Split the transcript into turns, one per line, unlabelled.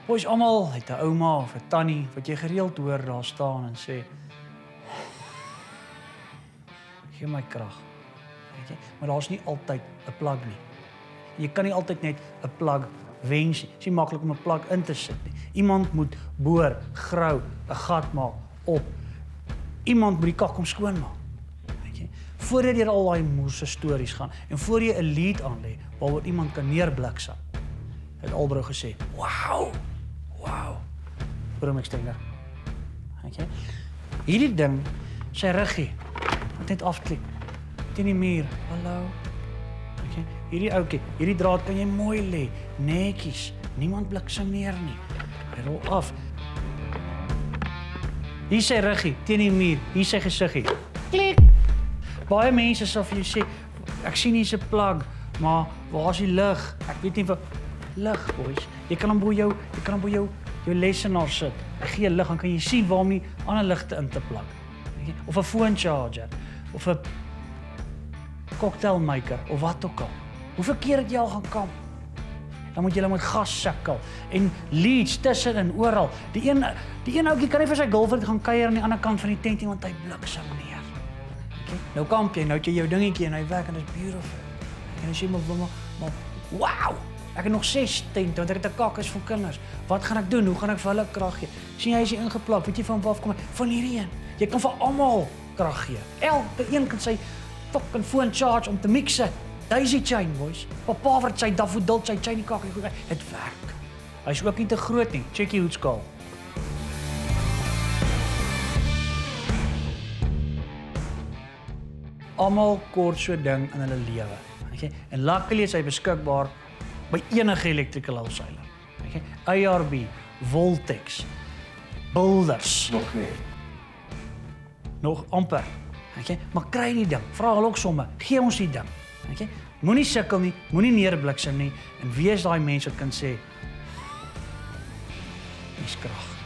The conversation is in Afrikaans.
Boys almal het 'n ouma of 'n tannie wat jy gereeld hoor daar staan en sê gee my krag. Weet jy? Maar daar's nie altyd 'n plug nie. Jy kan nie altyd net 'n plug wens nie. Dit is nie maklik om 'n plug in te sit nie. Iemand moet boor, grou, 'n gat maak op. Iemand moet die kak kom skoonmaak. Weet jy? Voordat jy al daai moerse stories gaan en voor jy 'n lead aan lê waaroor iemand kan neerbliksem. Het Albro gesê, "Wow. Wow." Brum extender. Okay. Hierdie ding, sy ruggie, moet net afklik. Teen die muur. Hallo. Okay. Hierdie ouetjie, hierdie draad kan jy mooi lê, netjies. Niemand bliksem neer nie. Hy rol af. Hier sy ruggie teen die muur, hier sy gesiggie. Klik. Baie mense sal vir jou sê, "Ek sien hier's 'n plug, maar waar is die lig? Ek weet nie wat lig, boys. Jy kan hom bo jou lesenaar sit. Ek gee lig, dan kan jy sien waar om die ander ligte in te plak. Of 'n phone charger, of 'n cocktailmaker of wat ook al. Hoeveel keer het jy al gaan kamp? Dan moet jy met gas sukkel en leads tussen en oral. Die een ouetjie kan nie vir sy girlfriend gaan kuier aan die ander kant van die tent nie want hy bliksem neer. Okay? Nou kamp jy, nou het jy jou dingetjie en hy werk en dit is beautiful. En as jy maar wow. Ek het nog 6 tente want ek het 'n kakkes vir kinders. Wat gaan ek doen? Hoe gaan ek vir hulle krag gee? Sien jy, hy is hier ingeplak. Weet jy van waar af kom? Van hierdie een. Jy kan vir almal krag gee. Elke een kan sy fucking phone charge om te mixe. Daisy chain, boys. Papa wat sy daffodil sy chain kakkie goed. Dit werk. Hy's ook nie te groot nie. Check die hoedskaal. Almal kort so ding in hulle lewe. Okay? En luckily is hy beskikbaar by enige electrical wholesaler. Okay? ARB, Voltex, Builders.
Nog nie.
Nog amper. Okay? Maar kry die ding. Vra hulle ook somme. Gee ons die ding. Okay? Moenie sukkel nie, moenie neerbliksem nie en wees daai mense wat kan sê dis krag.